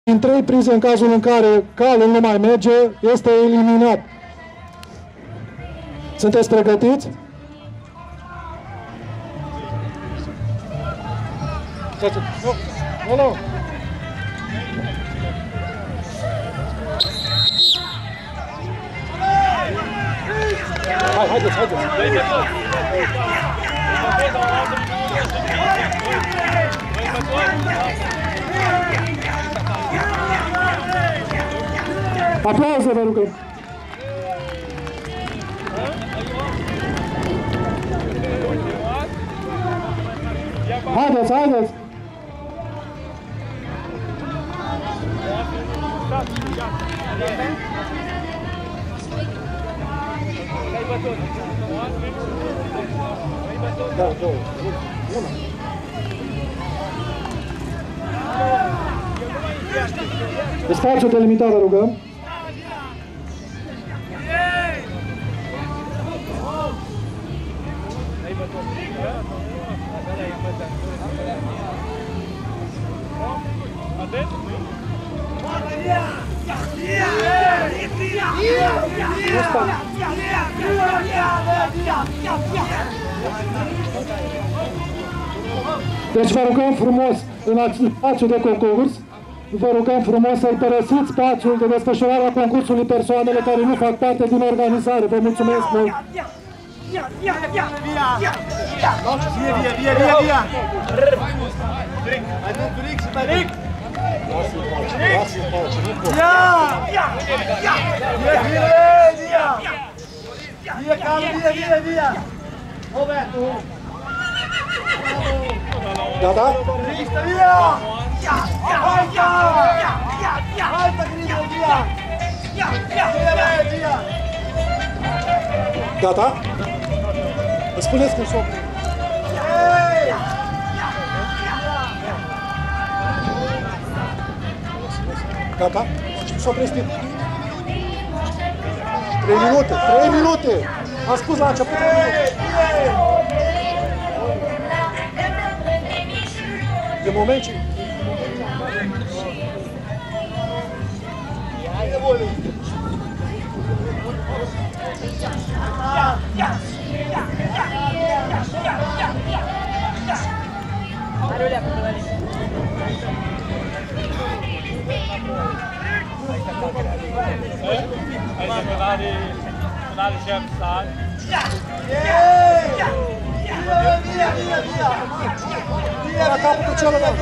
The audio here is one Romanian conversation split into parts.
Din 3 prize, în cazul în care calul nu mai merge, este eliminat. Sunteți pregătiți? Nu. Haideți! Aplauze, vă rugăm! Haideți! Spațiu delimitat, vă rugăm. Deci vă rugăm frumos, în spațiul de concurs, vă rugăm frumos să-i părăsiți spațiul de desfășurare a concursului persoanele care nu fac parte din organizare. Vă mulțumesc mult! Gata? Gata? Îmi spuneți cum s-o opri. Gata? S-o opresc timp. 3 minute! 3 minute! Am spus la început 3 minute. De moment ce... La capătul celălalt.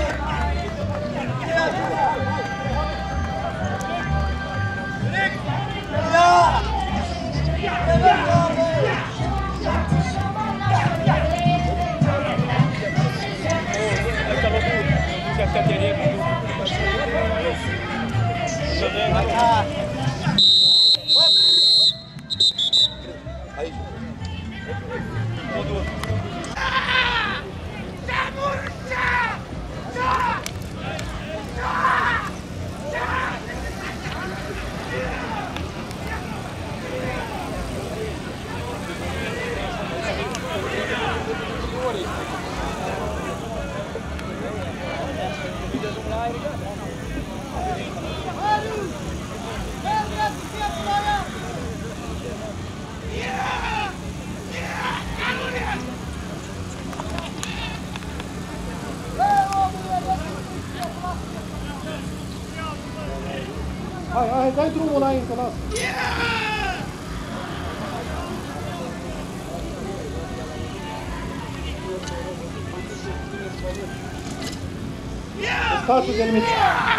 Hai, dai drumul înainte, lasă. Spațiul delimitat.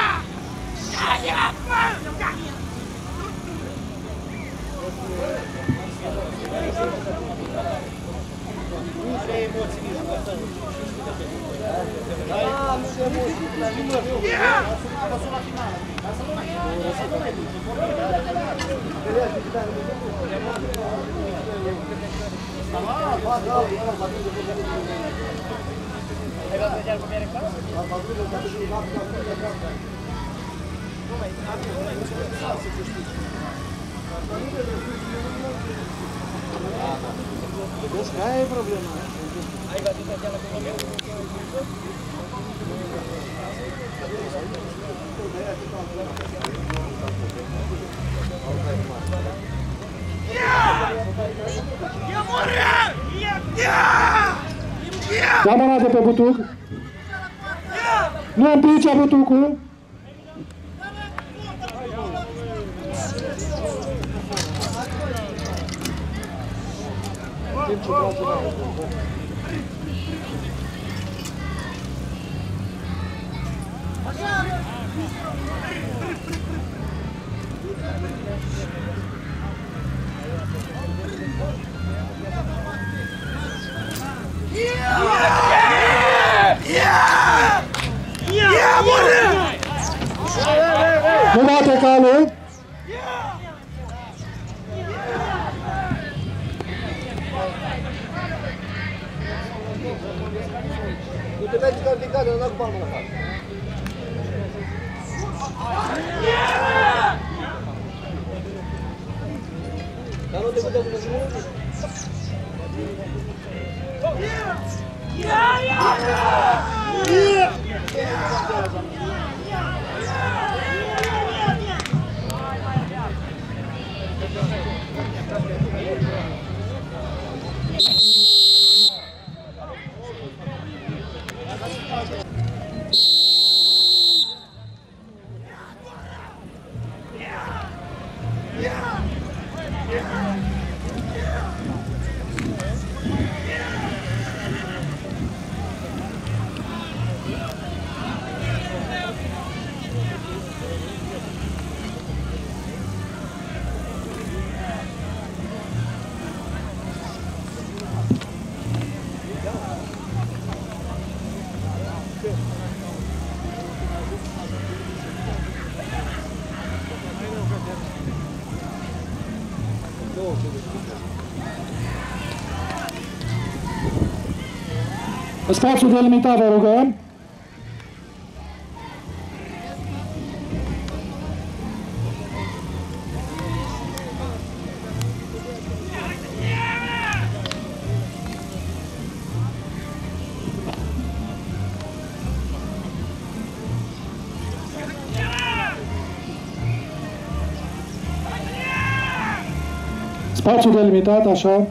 Какая проблема? Ia mâna de pe butuc. Nu împinge butucul. Nu bate calul. Nu te mergi ca ridicare, nu cu palma la față. Dar nu te putea să mă Spațiul delimitat, vă rugăm. Spațiul delimitat, așa.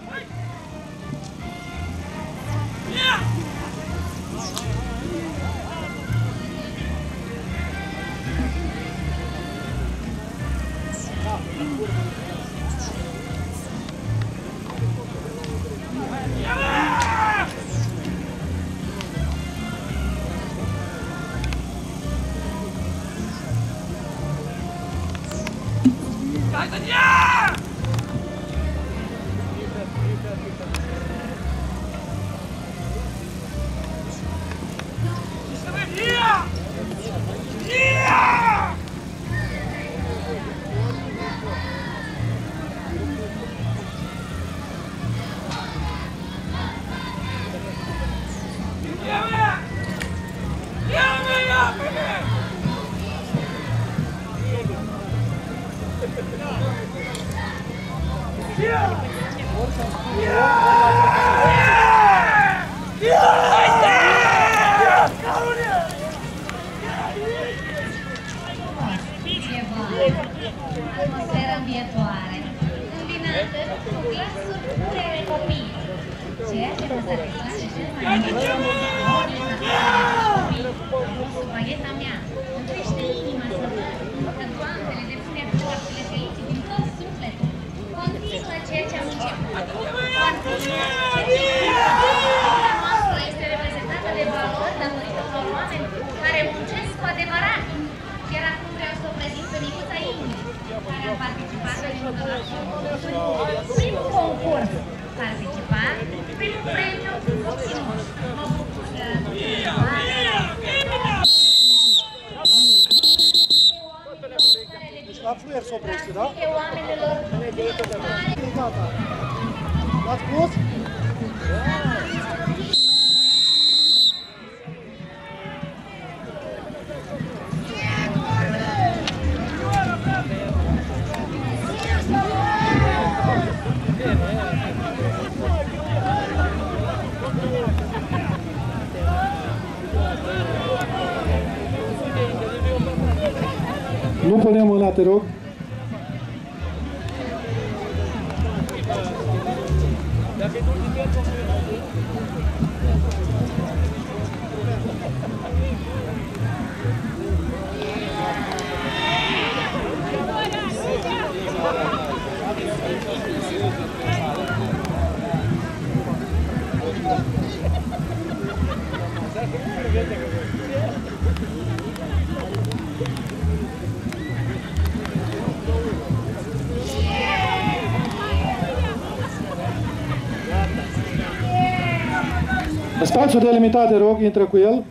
Atmosfera ambientoare, combinată cu glasuri pure ale copiilor, ceea ce vă satisface cel mai mult. Supagheta mea îmi crește inima să văd că doamnele depune eforturile felicii din tot sufletul. Continuă ceea ce am început. Continuă Cultura noastră este reprezentată de valori datorită unor oameni care muncesc cu adevărat. Chiar acum vreau să o prezint pe micuța Ingrid, care a participat în primul concurs participat, primul premiu obținut. Mă bucur că La fluier s-o oprește, da? oamenilor Gata. L-ați pus? Nu punem mâna, te rog. Spațiul delimitat, te rog, intră cu el.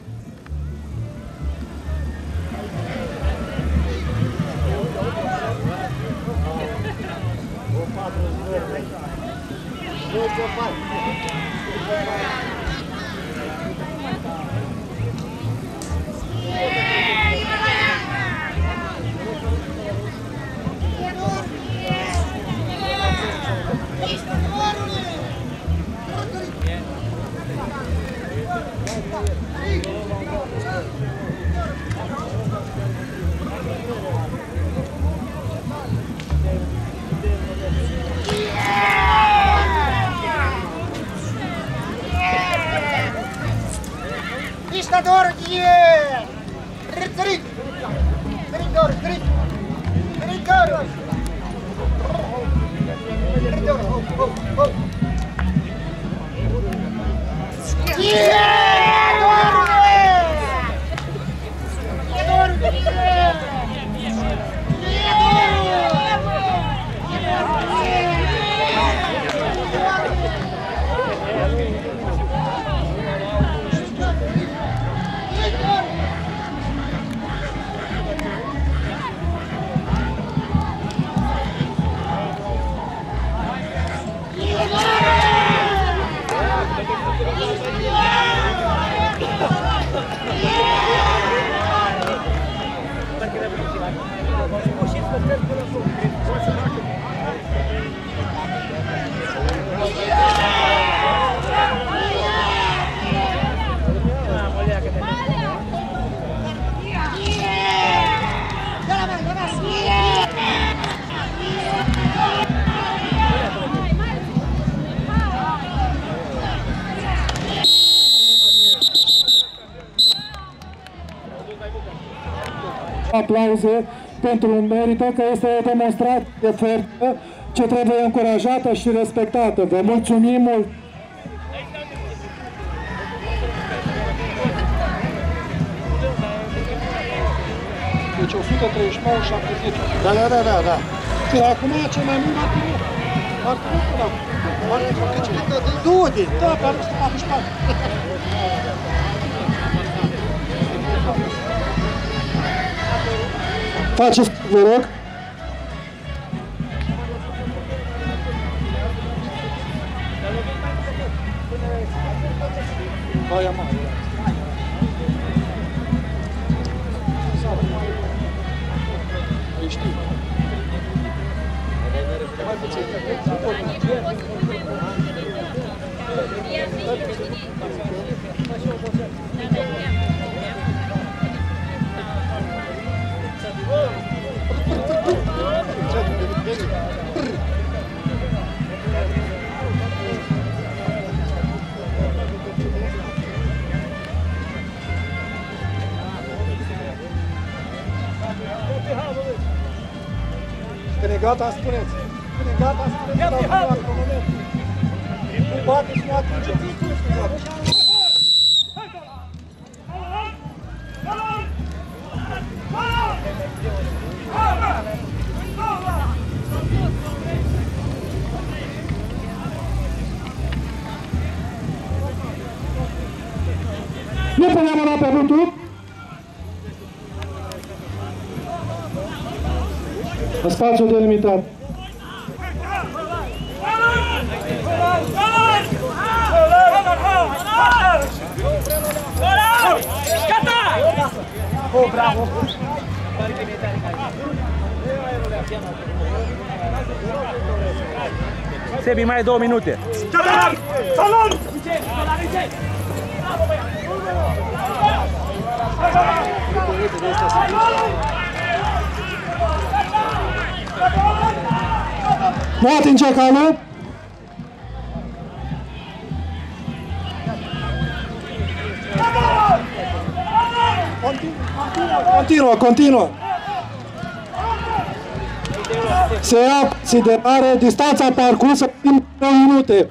Aplauze pentru merită că este demonstrat de forță ce trebuie încurajată și respectată. Vă mulțumim mult! Deci 139 și 70. Da. Și acum ce mai mult ar trebui până acum. Ar trebui că de 2 de. Da, pe anul 144. Faceți, vă rog. Baia mare. Ei știu. Mai puțin. Când e gata, spuneți. Când e gata, spuneți. Gata, moment. Nu bateți, nu atingeți. Nu punem mâna pe bluetooth. În spațiul delimitat. Oh, bravo! Sebi, mai ai 2 minute. Salon! Nu atinge calul. Continuă. Se ia considerare distanța parcursă în 2 minute.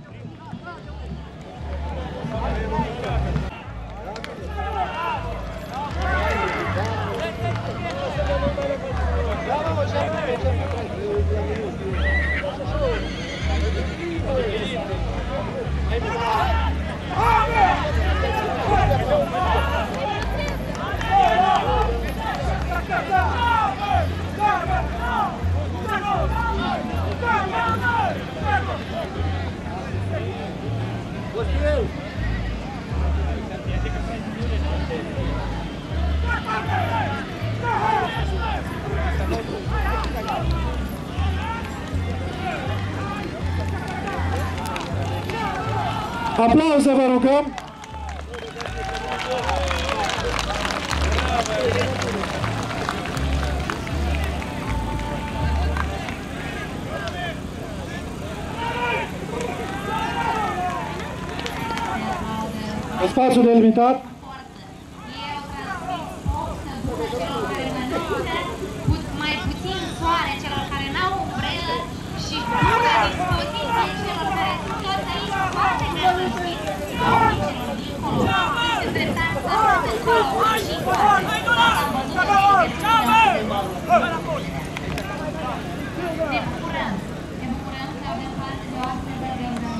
Aplauze, vă rugăm! Spațiul delimitat. Mai puțin soare celor care n-au umbrelă și bună dispoziție celor care sunt toți aici foarte nelăștiți. Celor dincolo, este dreptat să se încolo și am văzut că ne bucurăm că avem parte de o astfel de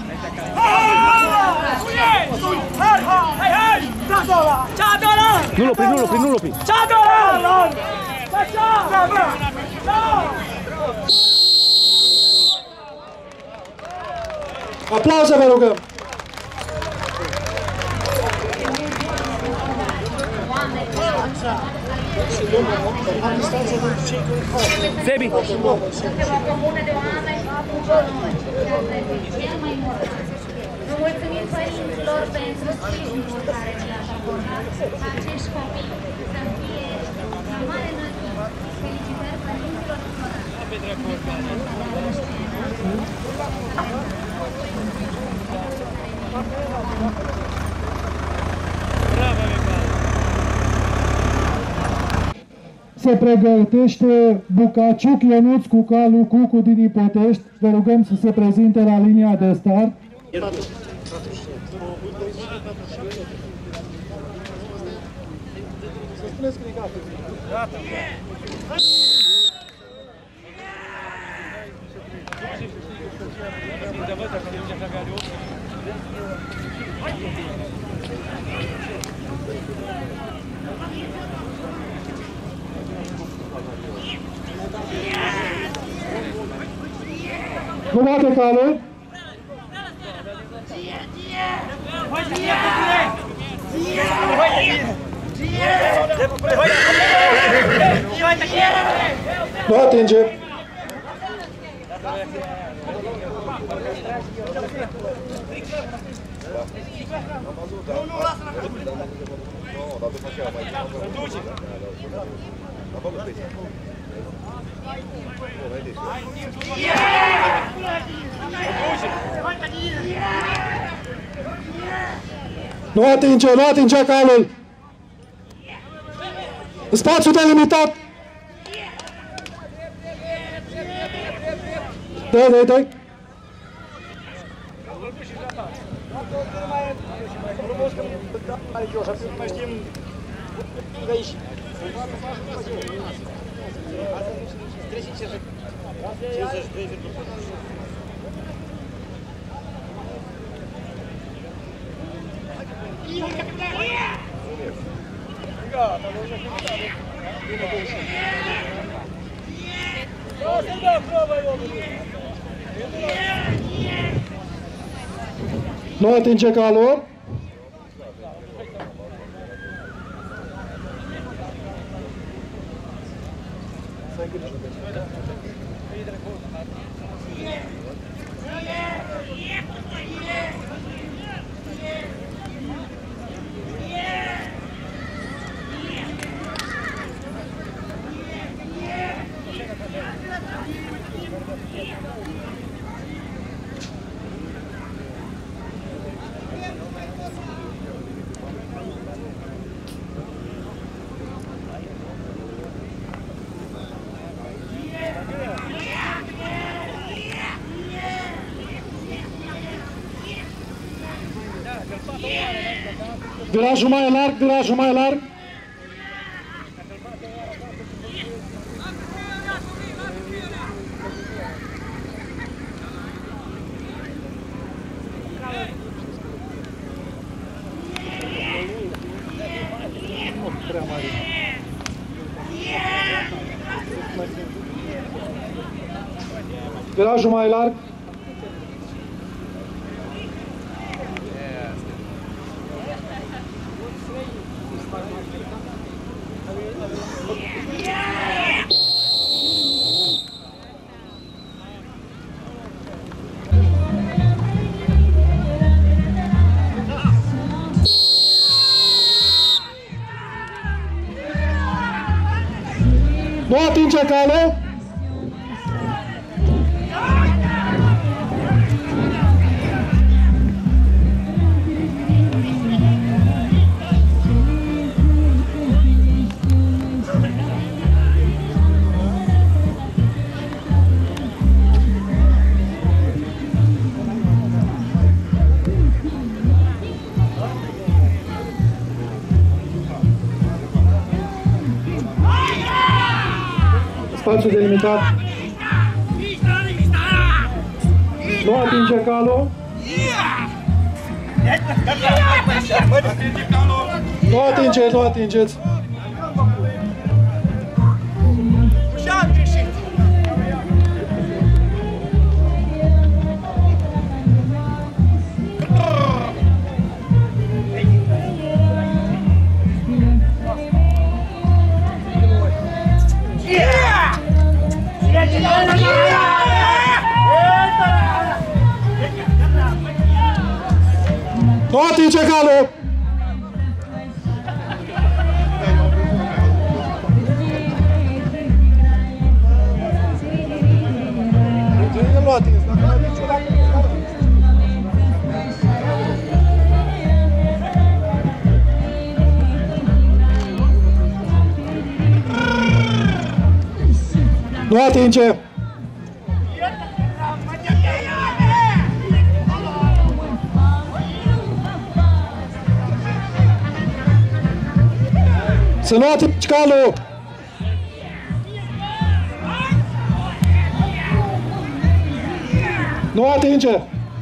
Nu lopi! Aplauze, vă rugăm! Sebi! Suntem o comună de oameni cu valori și asta este cel mai mult. Vă mulțumim părinților pentru sprijinul care ni l-ați acordat ca acești copii să fie la mare înălțime. Felicitări părinților tuturor! Se pregătește Bucaciuc Ionuț cu calul Cucu din Ipotești. Vă rugăm să se prezinte la linia de start. Nu bate calul. Nu atinge. Nu atinge calul. Spațiu delimitat. Dă. Nu atinge calul. Virajul mai larg, virajul mai larg. Virajul mai larg. Nu atinge cale. Spațiu delimitat. Nu atinge calul. Nu atingeți, nu atingeți. Nu atinge calul! Nu atinge, dacă mai atinge, dacă nu atinge! Să nu atingi calul! Nu atinge!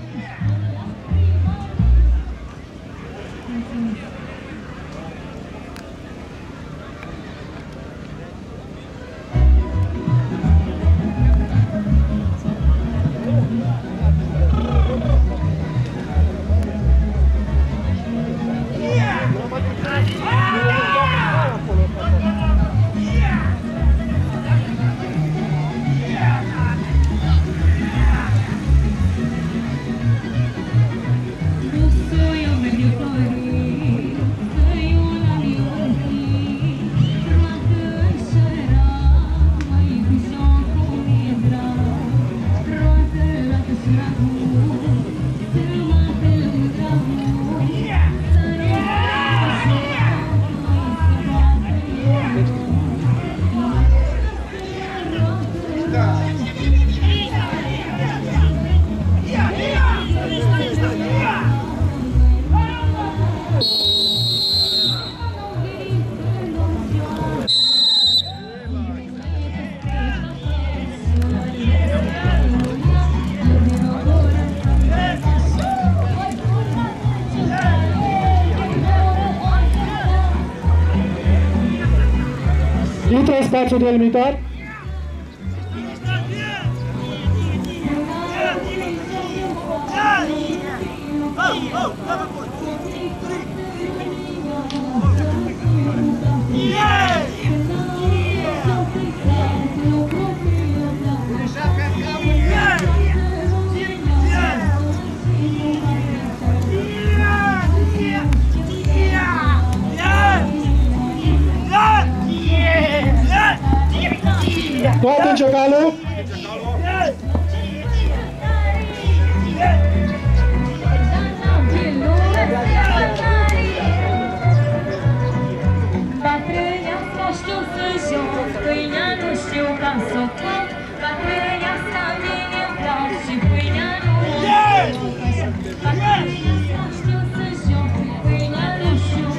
Intră în spațiul delimitat. Nu atinge calul. Bătrânească știu să joc, pâinea nu știu ca să o fac. Bătrânească mie-mi place și pâinea nu o fac. Bătrânească știu să joc, pâinea nu știu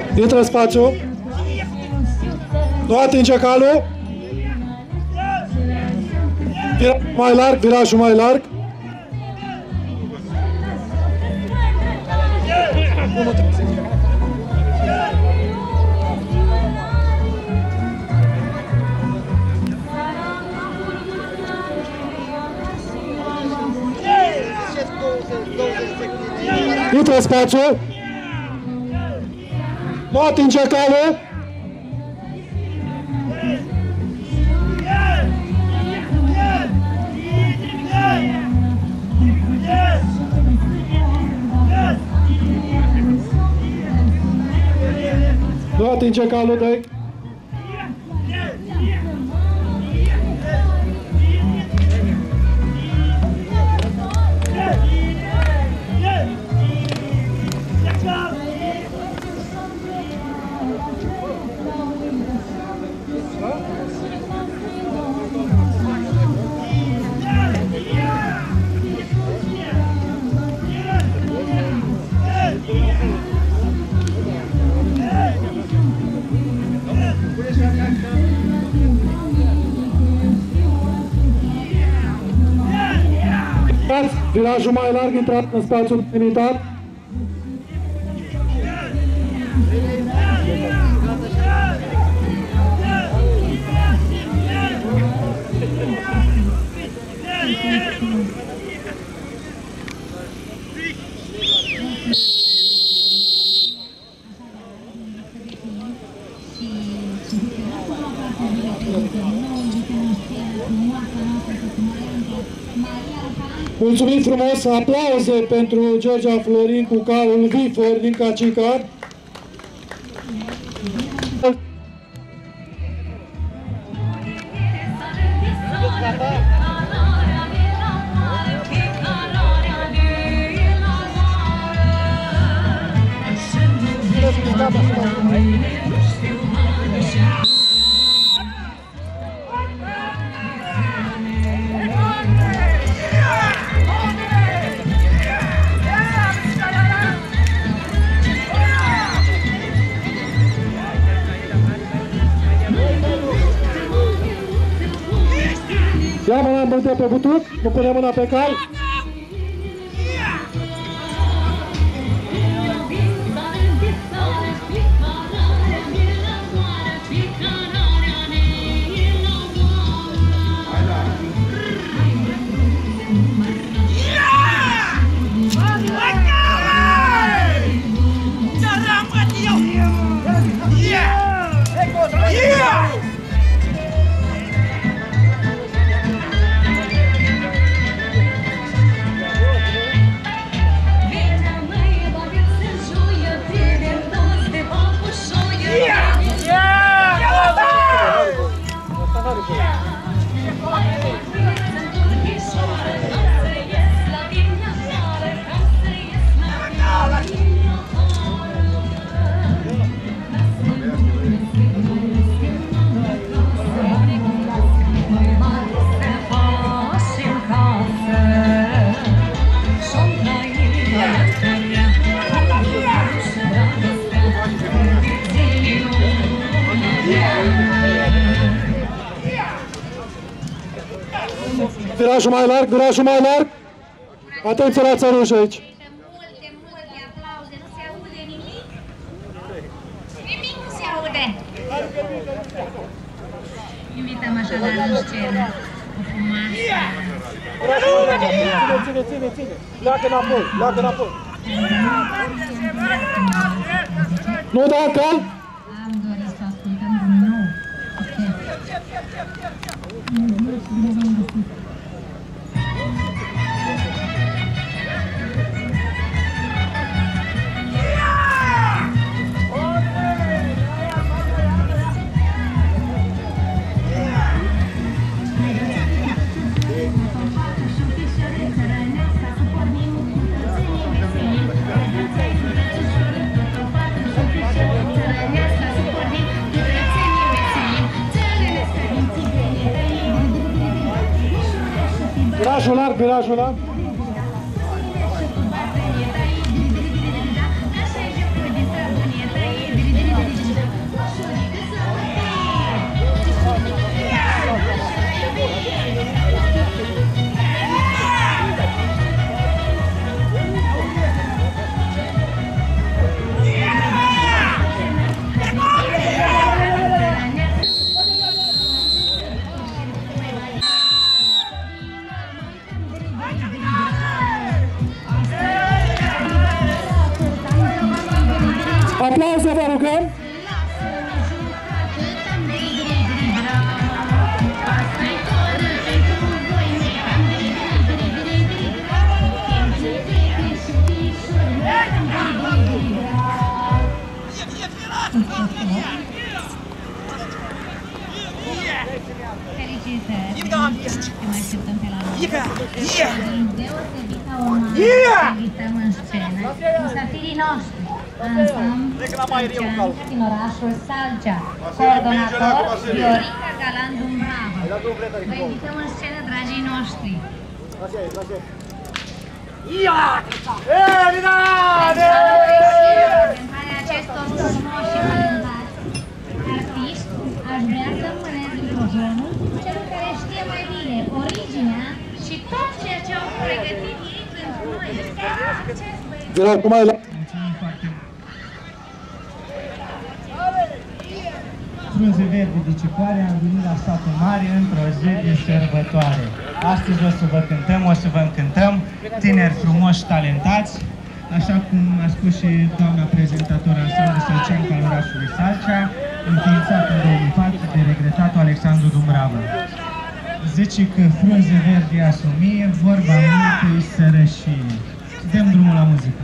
Intră în spațiu. Nu atinge calul. Virajul mai larg, virajul mai larg. Intră în spațiu. Nu atinge calul. Nu atinge calul, dai. Virajul mai larg, intrat în spațiul limitat. Mulțumim frumos, aplauze pentru Georgia Florin cu calul Vifor din Cacicar. Ia mâna în pe butut, nu pune mâna pe cal. Virajul mai larg, virajul mai larg. Atenție la țăruș aici. Multe aplauze, nu se aude nimic? Nimic nu se aude. Invităm așadar în scenă o frumoasă. Ține. Pleacă înapoi. Nu da cal? Am dorit să ascultăm din nou. Virajul larg. rugăm. Felicitări! Te mai așteptăm pe la noi. Deosebită onoare să invităm în scenă musafirii noștri, ansamblu din orașul Salcea, coordonator Viorica Galan Dumbrava. Vă invităm în scenă, dragii noștri. Prezentarea acestor frumoși și talentați artiști, aș vrea să mânez microfonul celor care știe mai bine originea și tot ceea ce au pregătit ei pentru noi. De la acum la... Frunze verdi de cicoare, am venit la satul mare într-o zi de sărbătoare. Astăzi o să vă cântăm, o să vă încântăm tineri frumoși, talentați, așa cum a spus și doamna prezentator ansamblu Sălcean al orașului Salcea, înființat în 2004 de regretatul Alexandru Dumbrava. Zice că frunze verdi asumie, vorba multă-i sărășie. Dăm drumul la muzică.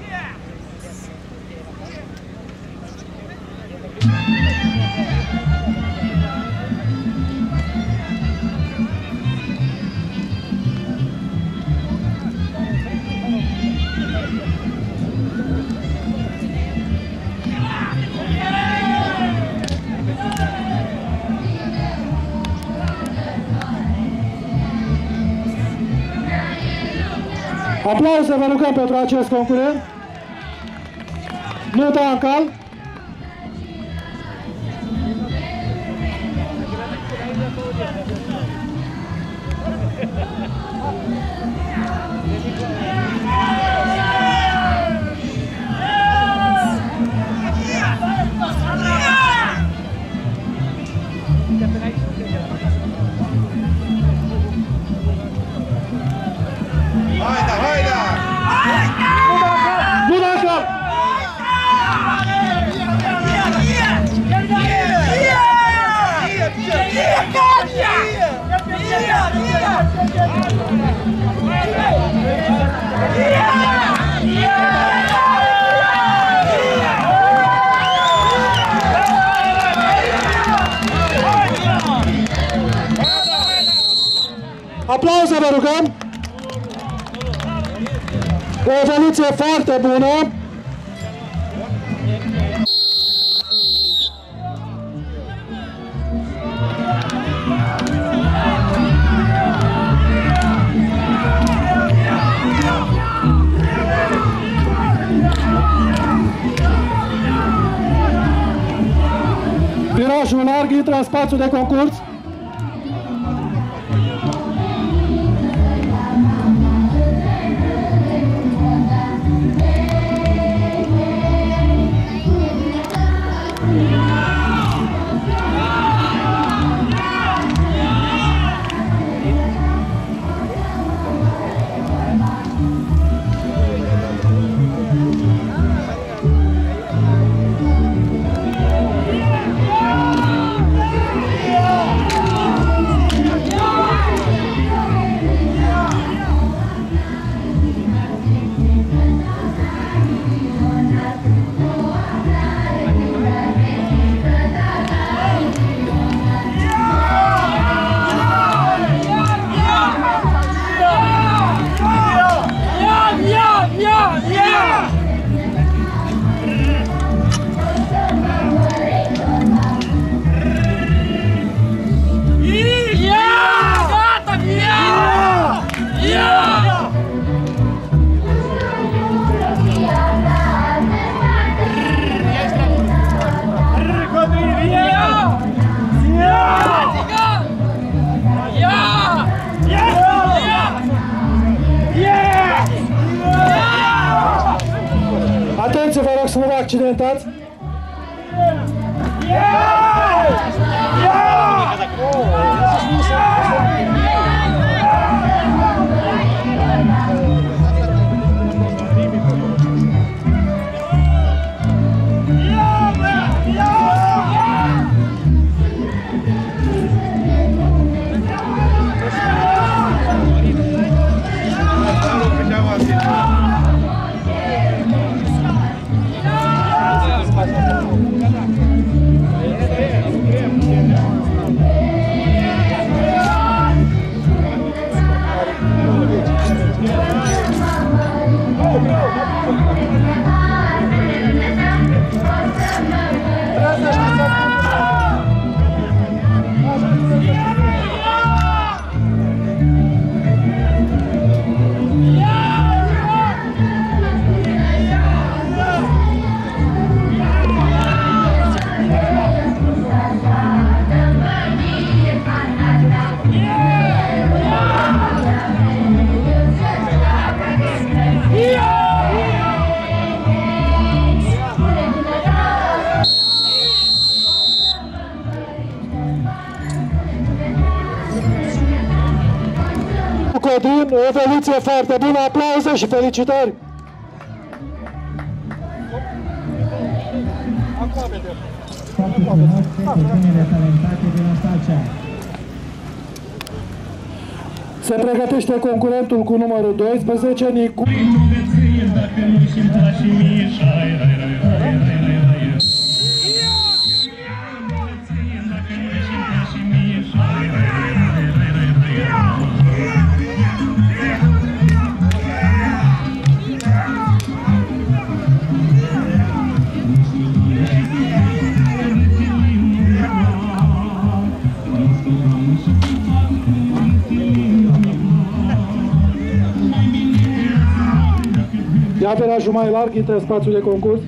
Aplauze, vă rugăm pentru acest concurent. Nu da în cal. Nu da în cal. Aplauze, vă rugăm! O evoluție foarte bună! Virajul larg intră în spațiul de concurs. Atenție, vă rog să nu vă accidentați! Yeah! Codin, o evoluție foarte bună, aplauze și felicitări! Foarte frumos pentru tinerile talentate din Astalcea. Se pregătește concurentul cu numărul 12, Nicu. Ia virajul mai larg, intră spațiul de concurs.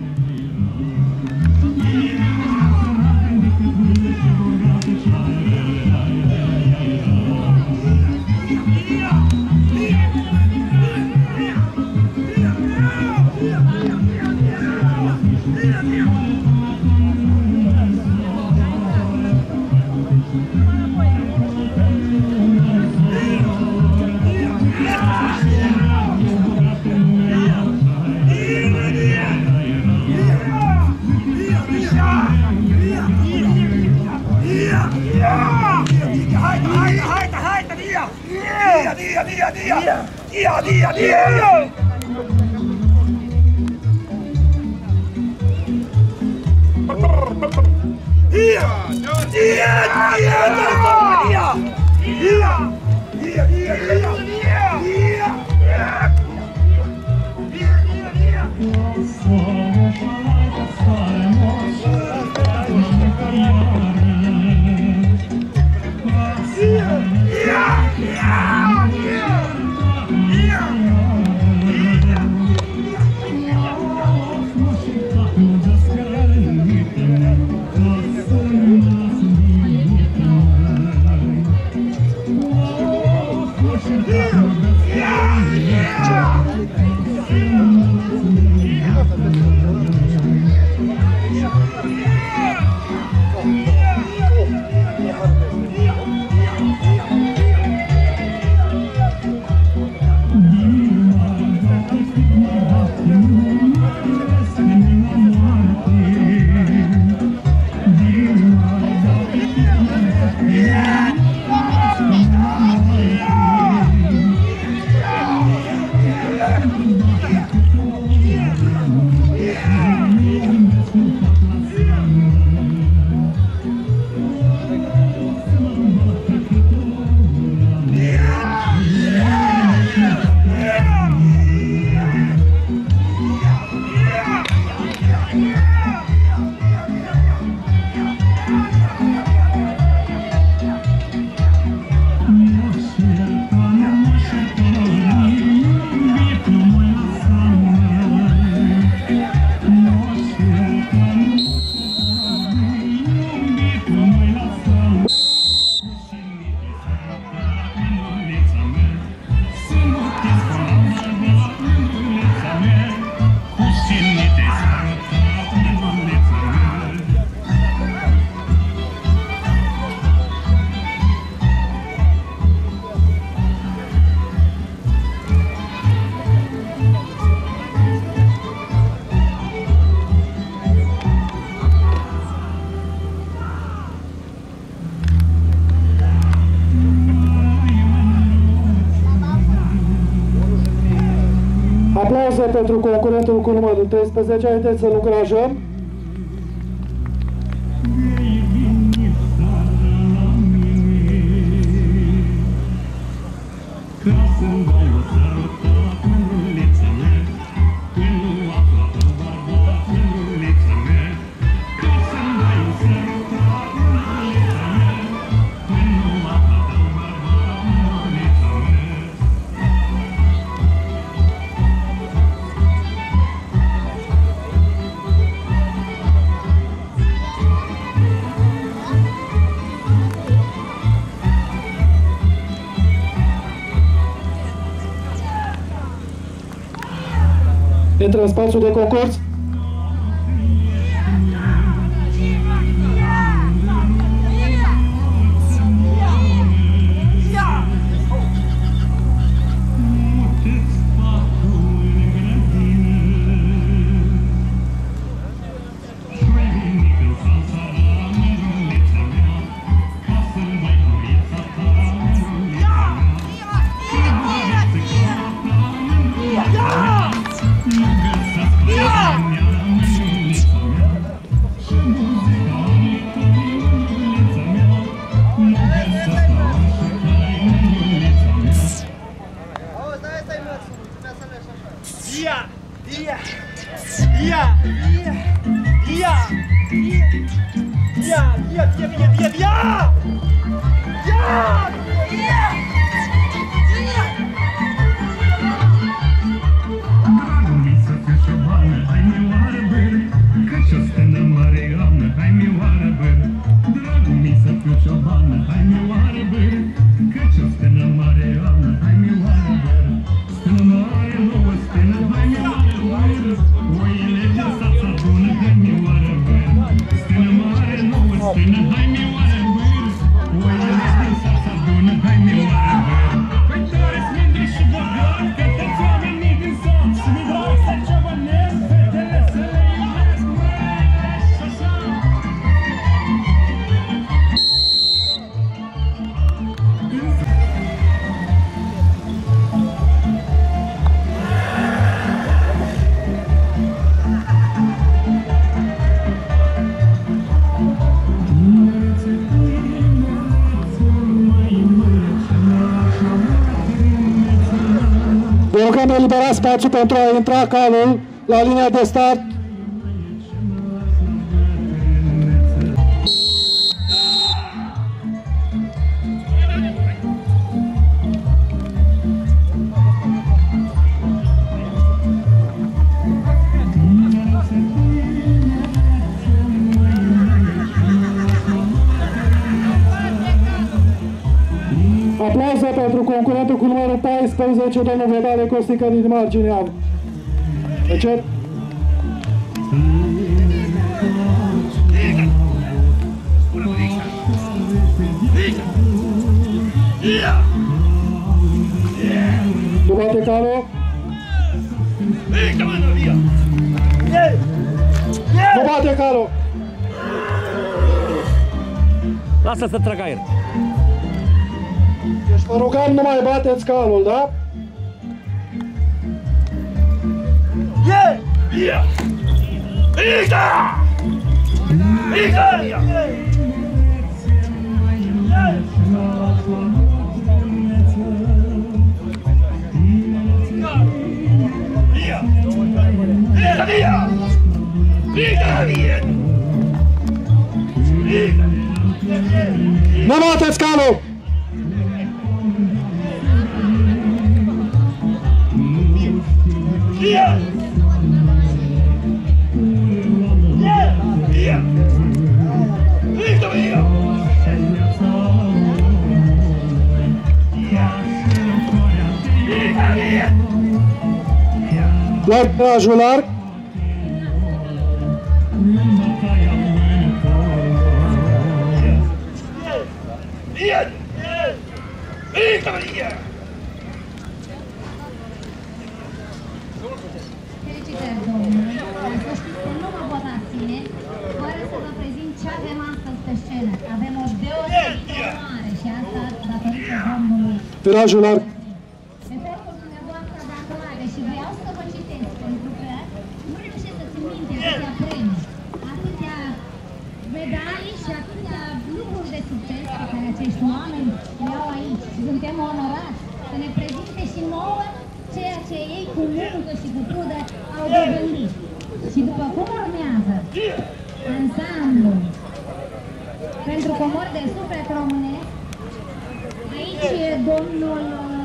Aplauze pentru concurentul cu numărul 13, haideți să-l încurajăm. Intră în spațiul de concurs. Vă rugăm eliberați spațiu pentru a intra calul la linia de start. Aplauze pentru concurentul cu numărul 14, domnul Vedale Costică din marginea. Încet. Nu bate calul. Nu bate calul. Lasă să tragă aer. Deci vă rugăm, nu mai bateți calul, da? Nu bateți calul! Doar trajul larg. Felicitări, domnule! Să știți că nu mă pot abține fără să vă prezint ce avem astăzi pe scenă. Avem o deosebită onoare și asta datorită domnului. Trajul larg. Efectul dumneavoastră de acroade și vreau să vă citesc pentru că nu reușesc să țin minte atâtea premii, atâtea medalii și atâtea lucruri de succes pe care acești oameni le au aici. Și suntem onorați să ne prezinte și nouă ceea ce ei cu muncă și cu trudă au dobândit. Și după cum urmează ansamblu pentru comori de suflet românesc, aici e domnul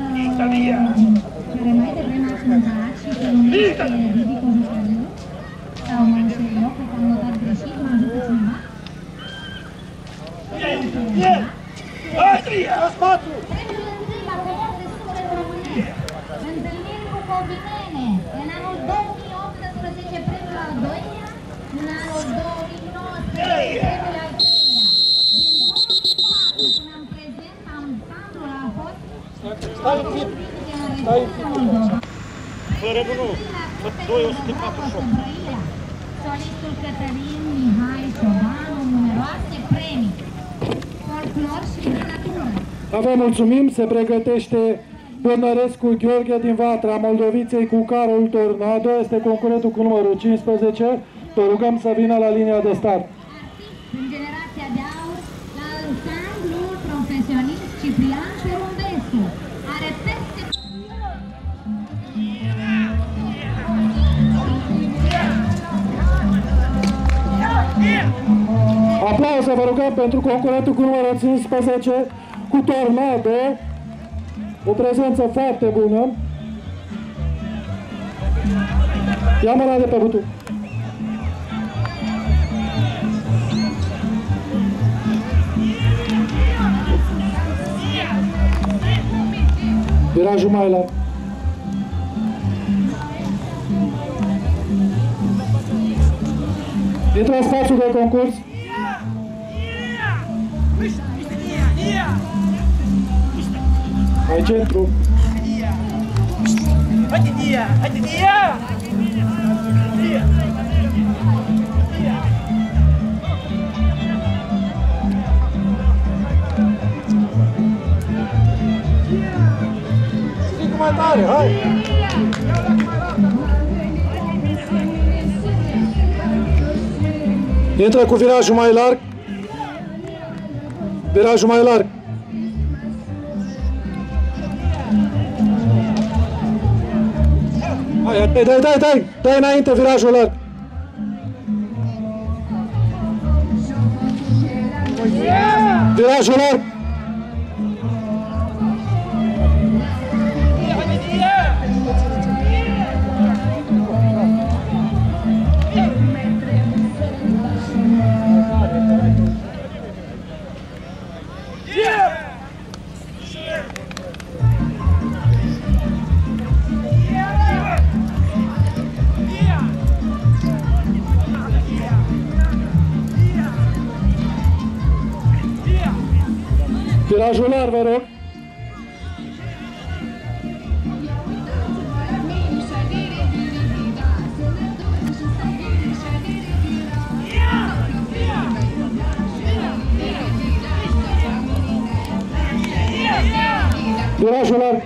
care mai devreme a cântat și se numește Didico Jucăriu, sau mă înșel eu, cred că am notat greșit, mă ajută cineva? Premiul întâi la comori de suflet românesc, întâlniri cu Covinene, în anul 2018 premiul al doilea, în anul 2019 premiul al treilea. Din 2004 până în prezent, ansamblul a fost Fără nu, 248. Solistul Cătălin Mihai Ciobanu, numeroase premii, folclor și literatură. Vă mulțumim, se pregătește Bernărescu Gheorghe din Vatra, Moldoviței cu Carol Tornado, este concurentul cu numărul 15. Vă rugăm să vină la linia de start. În generația de aur, la ansamblul profesionist Ciprian Perumbescu. Are peste... Yeah! Aplauze, vă rugăm, pentru concurentul cu numărul 15, cu Tornado. O prezență foarte bună. Ia mâna de pe butuc. Virajul mai larg. Intră în spațiul de concurs. Ai centru. Strică mai tare, hai! Intră cu virajul mai larg. Virajul mai larg. Hai, dai înainte virajul larg. Virajul larg. Virajul larg, vă rog. Virajul larg.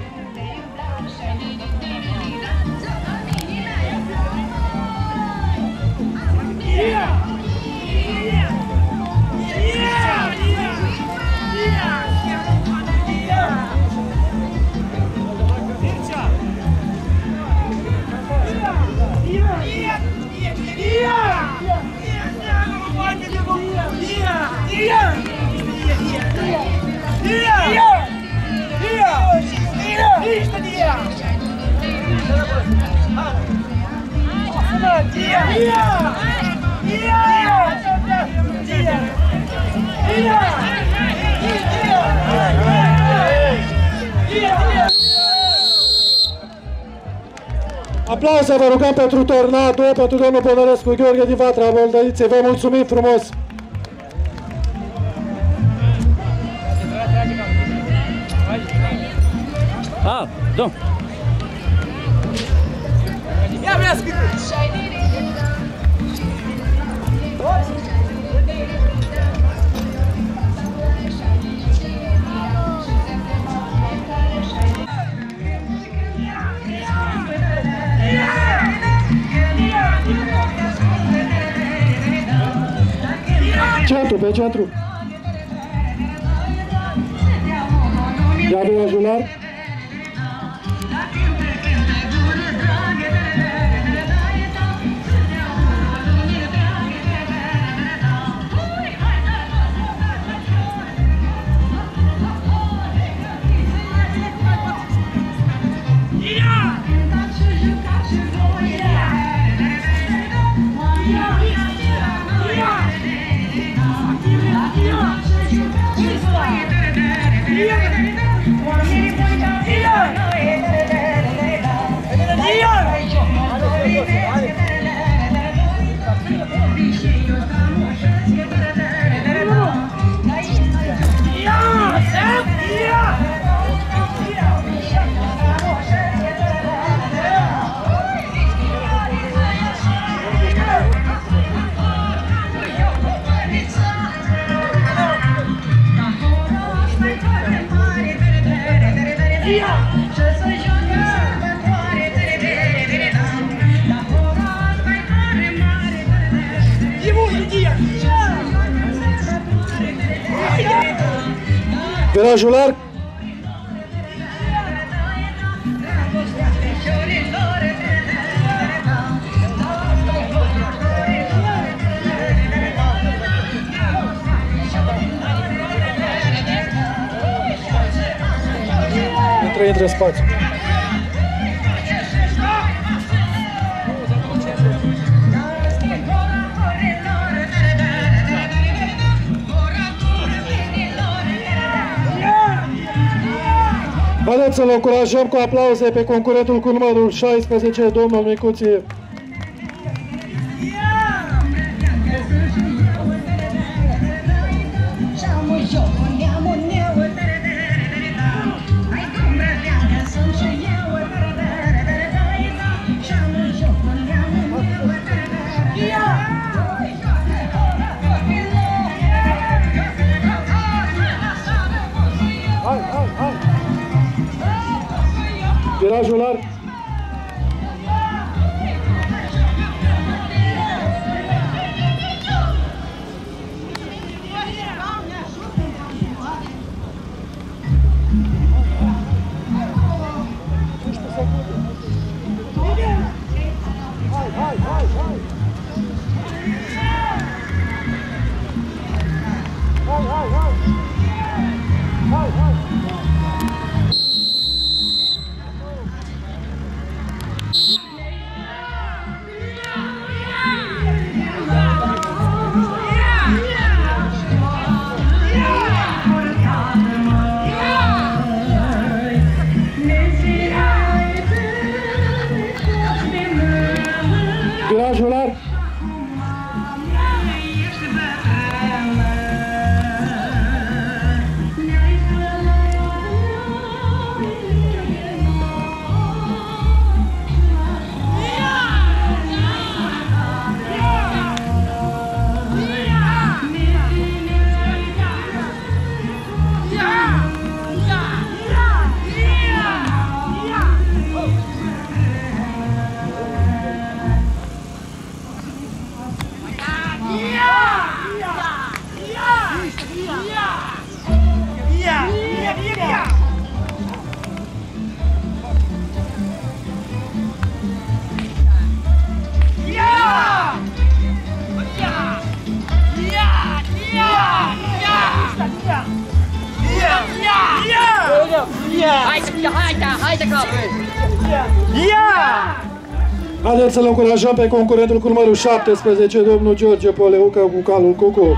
Aplauze, vă rugăm, pentru Tornado, pentru domnul Bănărescu Gheorghe din Vatra Moldăiței. Vă mulțumim frumos! Ah, domn! Ia vrea scris! Centru, pe centru. Ia virajul larg. Virajul larg. intre în spațiu. Haideți să-l încurajăm cu aplauze pe concurentul cu numărul 16, domnul Micuție. Virajul larg. Virajul larg. Haideți să-l încurajăm pe concurentul cu numărul 17, domnul George Poleucă, cu calul Cucu.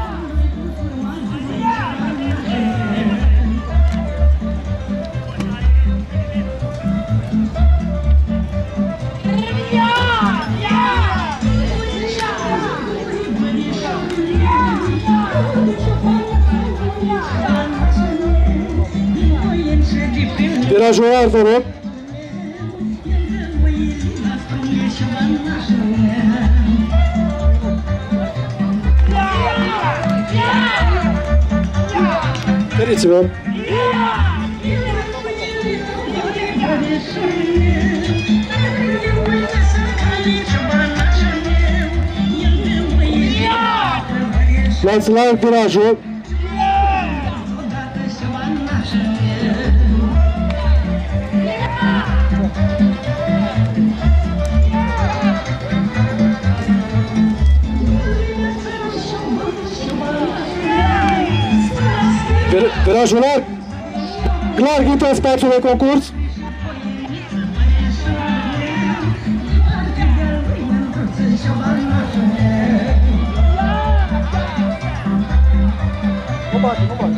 Virajul larg, vă rog. Feriți-vă! Luați larg virajul. Virajul larg. Larg intră în spațiul de concurs. Nu bate, nu bate.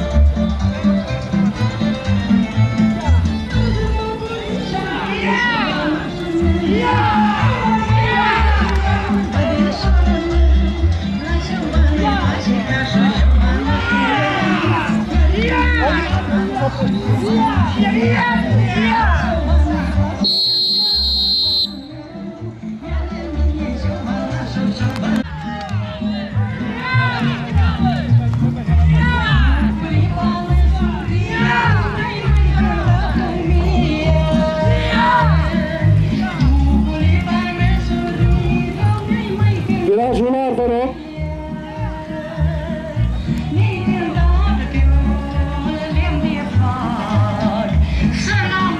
Virajul larg, vă rog. Să n-am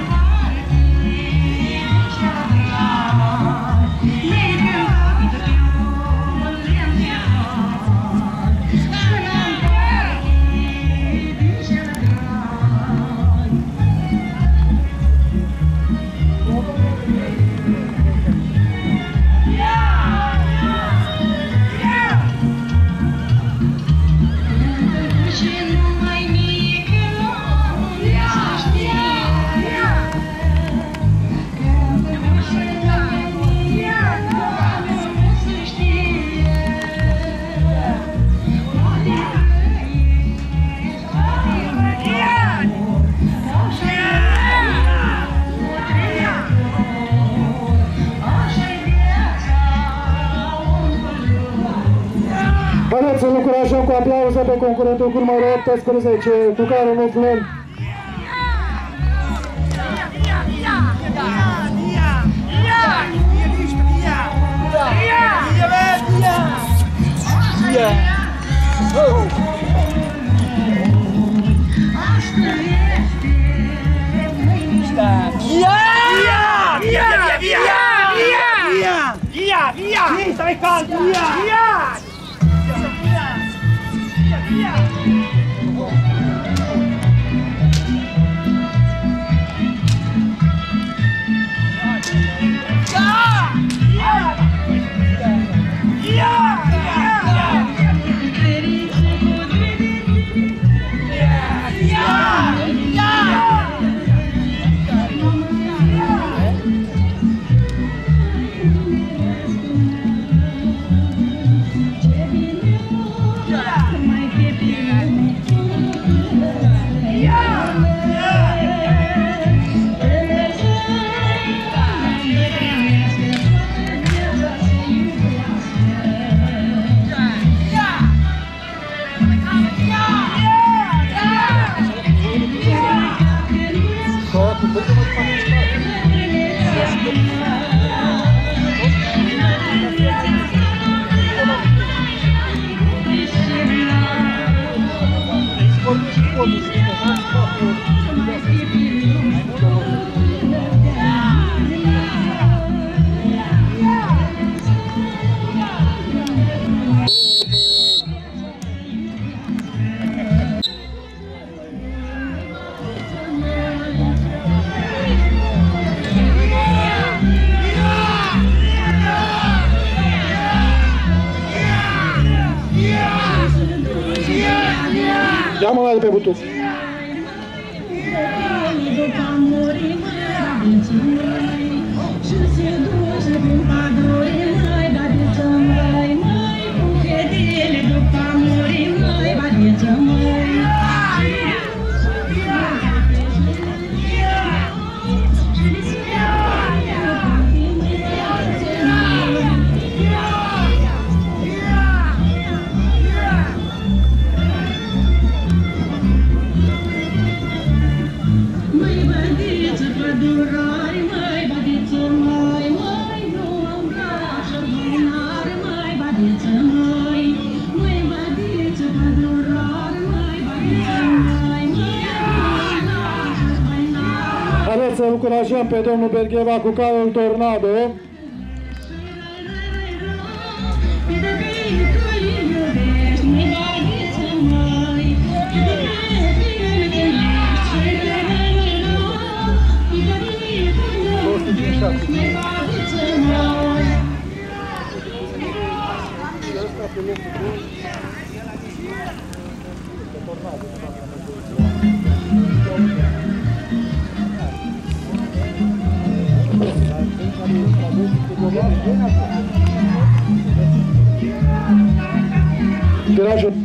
Haideți să-l încurajăm cu aplauze pe concurentul cu numărul 18, cu care ne aflăm. Via! Stai calmo! Via! Ia-mă mai de pe butuc. Haideți să încurajăm pe domnul Bergheva cu calul Tornado. Virajul.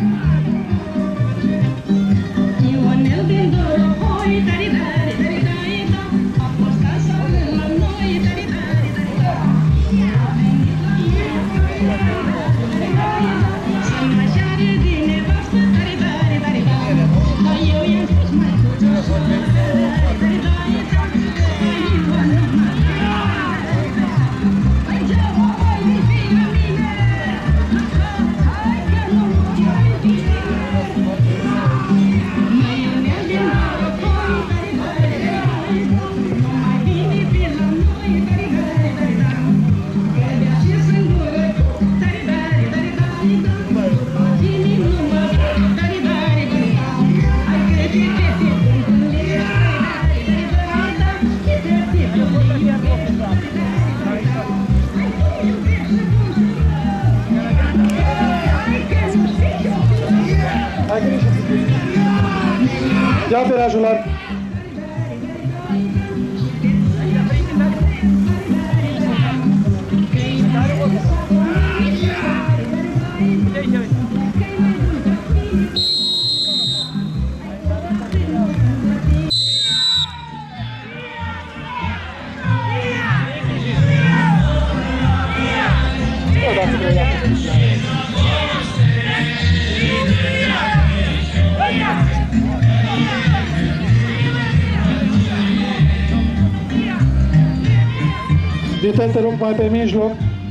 Ia virajul larg. Vitel, te rog mai pe mijloc.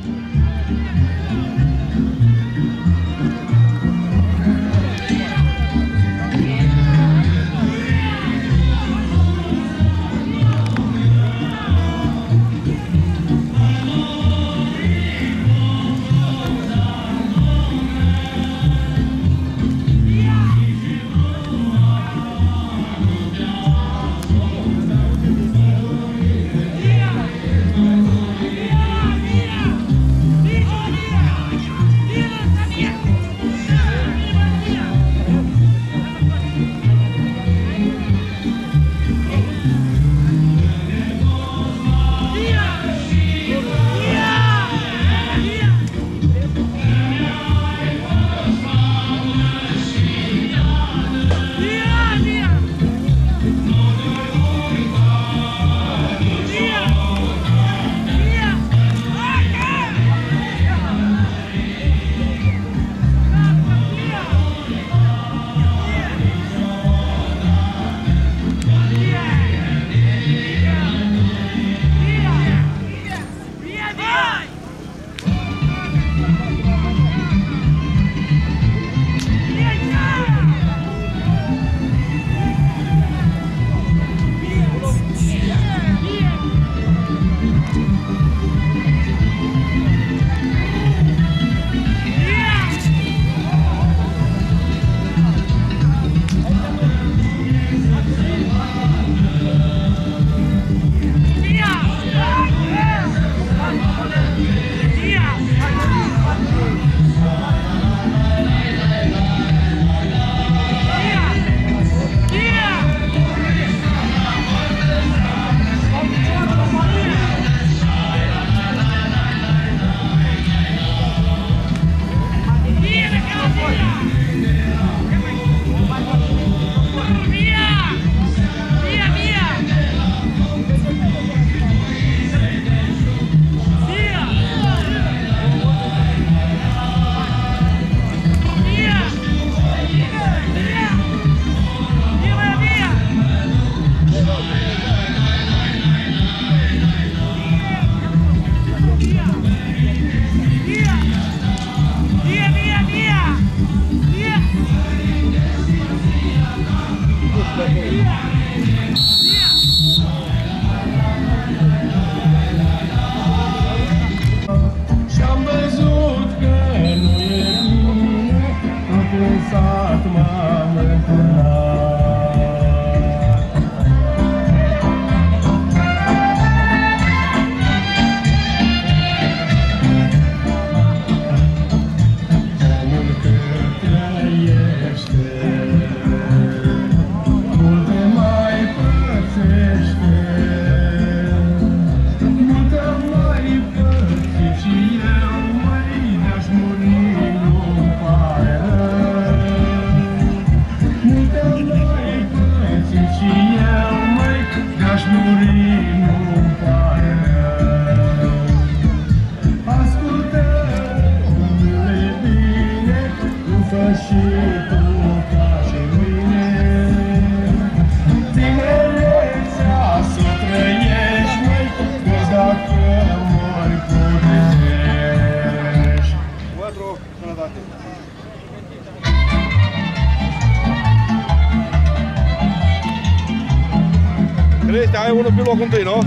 Este, ai unul pe locul întâi, nu?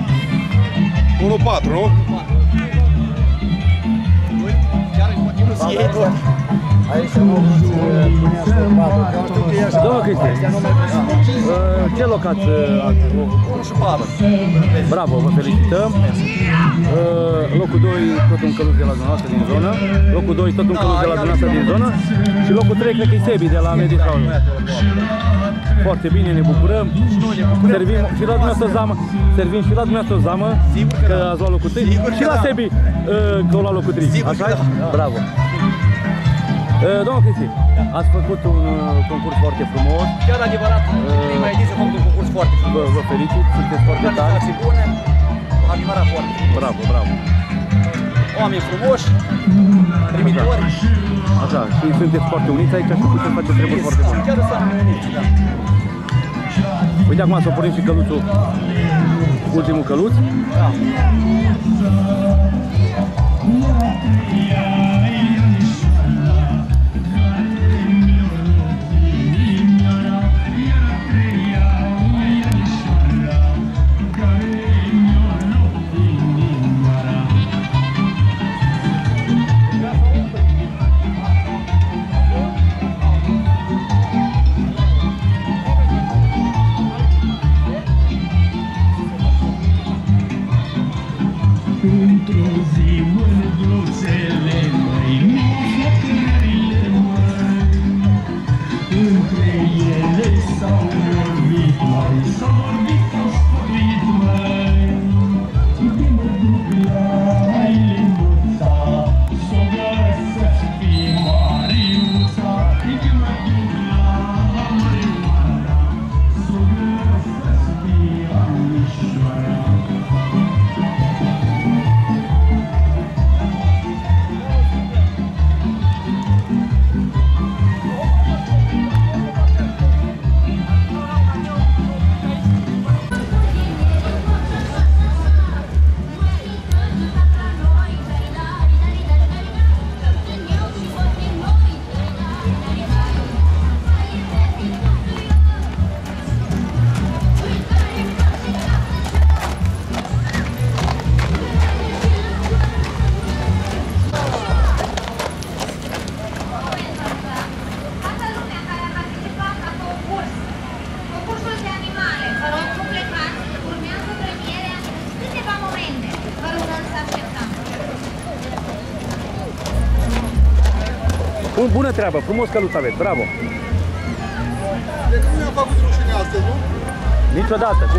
1-4, nu? Domnul Cristi, ce loc ați? Bravo, vă felicităm. Locul 2 tot un căluț de la dumneavoastră din zonă. Locul 2 tot un căluț de la dumneavoastră din zonă. Și locul 3 cred că e Sebi de la Medicaul. Foarte bine, ne bucurăm. Servim și la dumneavoastră zamă. Servim și la dumneavoastră zamă, că ați luat locul 3. Și la Sebi că a luat locul 3. Așa? Bravo. Domnul Cristi, ați făcut un concurs foarte frumos. Chiar adevărat, prima ediție a făcut un concurs foarte frumos. Vă felicit, sunteți foarte tari. Organizații bune, a adevărat foarte frumos. Bravo, bravo. Oameni frumoși, primitori. Așa, și sunteți foarte uniți aici și puteți face treburi foarte bune. Chiar sunt uniți, da. Uite, acum să pornim și căluțul Ultimul căluț? Da. Într-o zi mândruțele măi, flăcările măi, între ele s-au vorbit măi, s-au vorbit, s-au sporit măi. Din mă duc la Linuța, s-o găs să-ți fii Mariuța. Din mă duc la Mărioara, s-o găs să-ți fii Anișoara. Bună treabă, frumos căluț aveți, bravo! De când mi-am făcut rușine astăzi, nu? Niciodată, cum?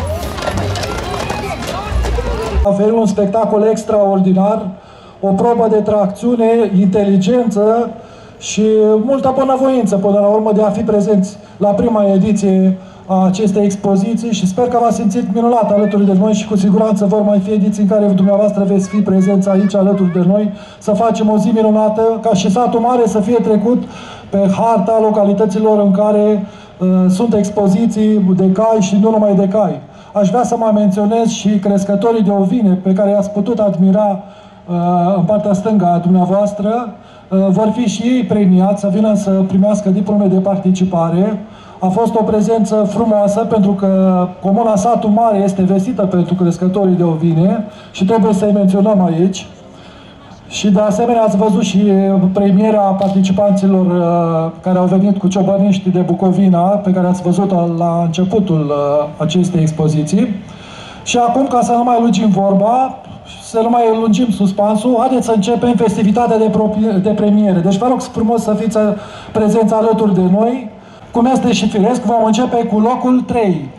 Avem un spectacol extraordinar, o probă de tracțiune, inteligență și multă bunăvoință până la urmă de a fi prezenți la prima ediție a acestei expoziții și sper că v-ați simțit minunat alături de noi și cu siguranță vor mai fi ediții în care dumneavoastră veți fi prezenți aici alături de noi, să facem o zi minunată, ca și satul mare să fie trecut pe harta localităților în care sunt expoziții de cai și nu numai de cai. Aș vrea să mai menționez și crescătorii de ovine pe care i-ați putut admira în partea stângă a dumneavoastră. Vor fi și ei premiați să vină să primească diplome de participare. A fost o prezență frumoasă pentru că comuna Satul Mare este vestită pentru crescătorii de ovine și trebuie să-i menționăm aici. Și de asemenea ați văzut și premiera participanților care au venit cu ciobăniștii de Bucovina, pe care ați văzut-o la începutul acestei expoziții. Și acum, ca să nu mai lungim vorba, să nu mai lungim suspansul, haideți să începem festivitatea de premiere. Deci vă rog frumos să fiți prezenți alături de noi. Cum este și firesc, vom începe cu locul 3.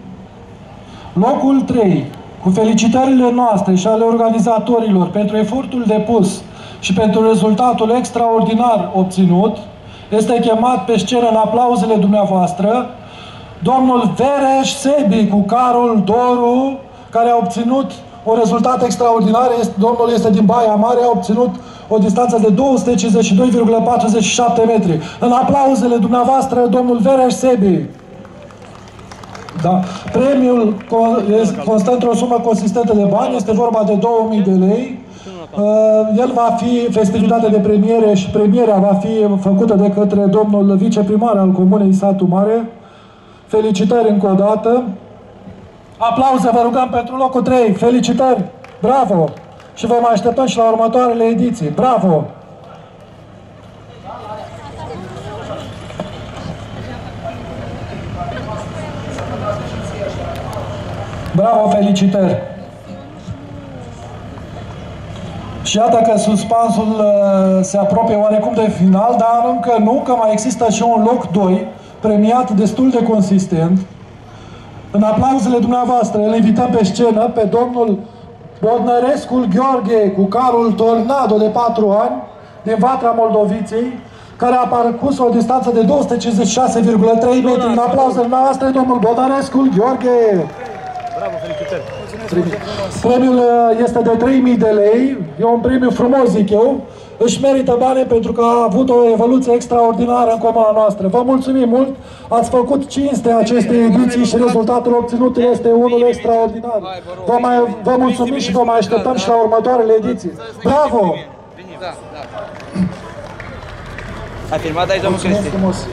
Locul 3, cu felicitările noastre și ale organizatorilor pentru efortul depus și pentru rezultatul extraordinar obținut, este chemat pe scenă în aplauzele dumneavoastră domnul Vereș Sebi cu carul Doru, care a obținut un rezultat extraordinar. Domnul este din Baia Mare, a obținut o distanță de 252,47 metri. În aplauzele dumneavoastră, domnul Vereș Sebi. Da. Premiul constă într-o sumă consistentă de bani, este vorba de 2000 de lei. El va fi festivitate de premiere și premierea va fi făcută de către domnul viceprimar al Comunei Satul Mare. Felicitări încă o dată. Aplauze, vă rugăm, pentru locul 3. Felicitări! Bravo! Și vă mai așteptăm și la următoarele ediții. Bravo! Bravo, felicitări! Și iată că suspansul se apropie oarecum de final, dar încă nu, că mai există și un loc 2, premiat destul de consistent. În aplauzele dumneavoastră îl invităm pe scenă pe domnul Bodnărescu Gheorghe cu carul Tornado de 4 ani din Vatra Moldoviței, care a parcurs o distanță de 256,3 metri. În aplauzele dumneavoastră, domnul Bodnărescu Gheorghe. Bravo, felicitări! Premiul este de 3000 de lei, e un premiu frumos, zic eu, își merită banii pentru că a avut o evoluție extraordinară în comuna noastră. Vă mulțumim mult, ați făcut cinste acestei ediții și rezultatul obținut este unul extraordinar. Vă mulțumim și vă mai așteptăm și la următoarele ediții. Bravo! Ai filmat aici, domnul Cristi?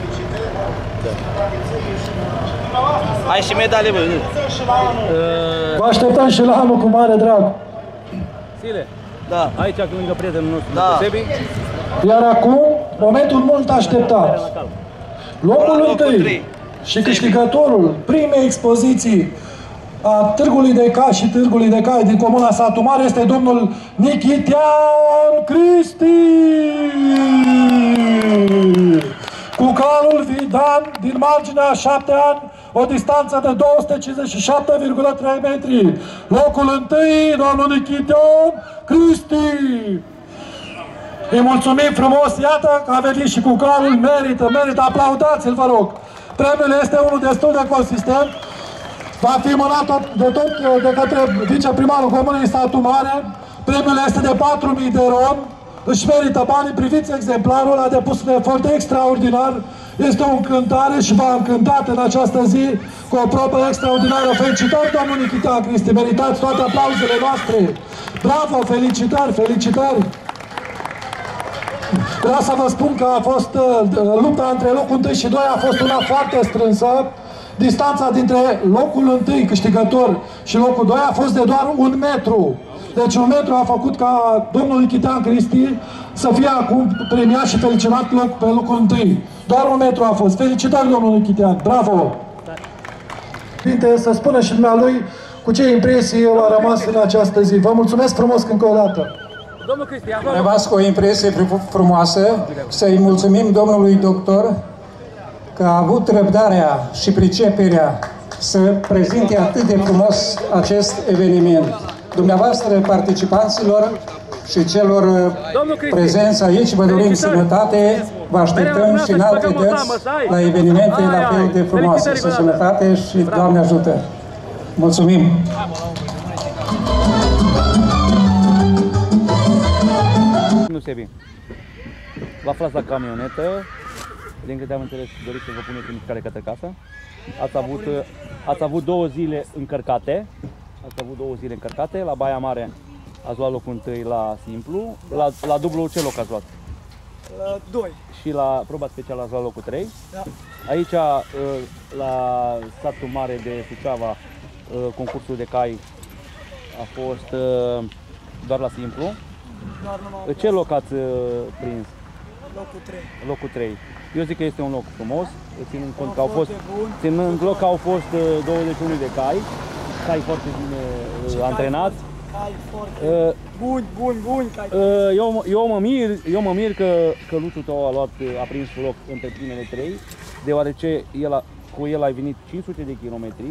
Ai și medale, bă. Vă așteptăm și la anul cu mare drag. Sile, da. Aici lângă prietenul nostru, da. Sebi. Iar acum, momentul mult așteptat. Locul întâi și câștigătorul primei expoziții a Târgului de Cai și Târgului de Cai din comuna Satu Mare este domnul Nichitean Cristi! Cu calul Vidan din marginea 7 ani, o distanță de 257,3 metri. Locul întâi, domnul Nichitean Cristi! Îi mulțumim frumos, iată că a venit și cu calul, merită, aplaudați-l, vă rog. Premiul este unul destul de consistent. Va fi mânat de către viceprimarul Comunei Satu Mare. Premiul este de 4.000 de ron. Își merită banii, priviți exemplarul, a depus un efort extraordinar. Este o încântare și v-a încântat în această zi cu o probă extraordinară. Felicitări, domnul Nichitean Cristi, meritați toate aplauzele noastre. Bravo, felicitări! Vreau să vă spun că a fost lupta între locul 1 și 2 a fost una foarte strânsă. Distanța dintre locul 1 câștigător și locul 2 a fost de doar 1 metru. Deci 1 metru a făcut ca domnul Nichitean Cristi să fie acum premiat și felicitat pe locul 1. Doar 1 metru a fost. Felicitări, domnul Nichitean. Bravo! Bine, să spună și dumnealui cu ce impresii a rămas în această zi. Vă mulțumesc frumos încă o dată. Domnul Cristian, rămas cu o impresie frumoasă. Să-i mulțumim domnului doctor că a avut răbdarea și priceperea să prezinte atât de frumos acest eveniment. Dumneavoastră, participanților și celor prezenți aici, vă dorim sănătate, vă așteptăm și în alte dăți la evenimente la fel de frumoase. Să sănătate și Doamne ajută! Mulțumim! Nu se vin. Vă aflați la camionetă. Din câte am înțeles, doriți să vă puneți în mișcare către casă. Ați avut 2 zile încărcate. La Baia Mare ați luat locul 1 la simplu. La dublu ce loc ați luat? La 2. Și la proba specială ați luat locul 3. Da. Aici, la Satul Mare de Suceava, concursul de cai a fost doar la simplu. Ce loc ați prins? Locul 3. Locul 3. Eu zic că este un loc frumos, ținând cont că au fost 21 de cai foarte bine antrenați. Cai foarte buni cai. Eu mă mir că căluțul tău a prins loc între primele 3, deoarece cu el ai venit 500 de kilometri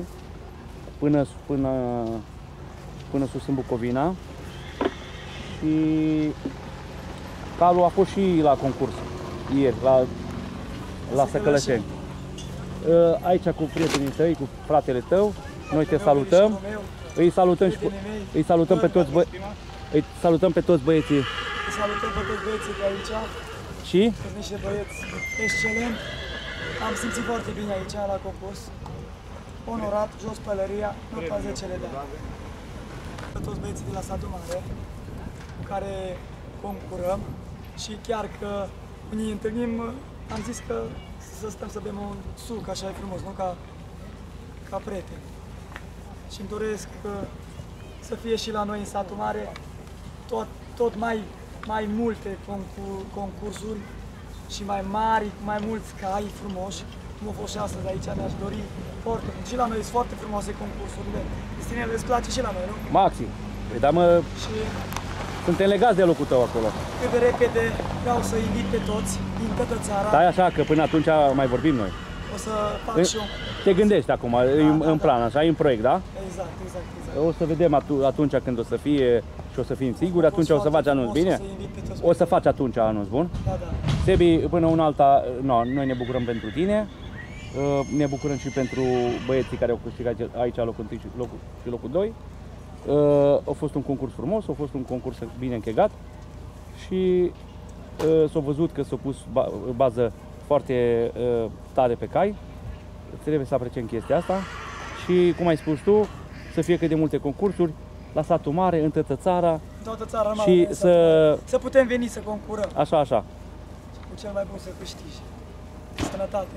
până sus în Bucovina. Și calul a fost și la concurs ieri, la Săcălășeni. Aici cu prietenii tăi, cu fratele tău, noi te salutăm. Îi salutăm pe toți băieții. Îi salutăm pe toți băieții de aici. Și? Sunt niște băieți excelent. Am simțit foarte bine aici la concurs. Onorat, jos pălăria, nota 10 le dau. Toți băieții de la Satul Mare cu care concurăm și chiar că unii întâlnim, am zis că să stăm să bem un suc, așa e frumos, nu ca prieteni. Și îmi doresc să fie și la noi în Satul Mare tot mai multe concursuri și mai mari, mai mulți cai frumoși, cum a fost și astăzi aici, mi-aș dori foarte mult. Și la noi sunt foarte frumoase concursurile. Destinele îți place și la noi, nu? Maxim. Păi da, și suntem legați de locul tău acolo. Cât de repede vreau să invit pe toți din toată țara. Stai așa, că până atunci mai vorbim noi. O să fac și eu. Te gândești acum, în plan, așa, în proiect, da? Exact. O să vedem atunci când o să fie și o să fim siguri, atunci o să faci anunț, bine? O să faci atunci anunț, bun? Da. Sebi, până una alta, noi ne bucurăm pentru tine, ne bucurăm și pentru băieții care au câștigat aici locul 1 și locul 2. A fost un concurs frumos, a fost un concurs bine închegat și s-a văzut că s-a pus bază foarte tare pe cai. Trebuie să apreciem chestia asta. Și, cum ai spus tu, să fie cât de multe concursuri la satul mare, în toată țara. Toată țara și să putem veni să concurăm. Așa, așa. Cu cel mai bun să câștigi. Sănătate.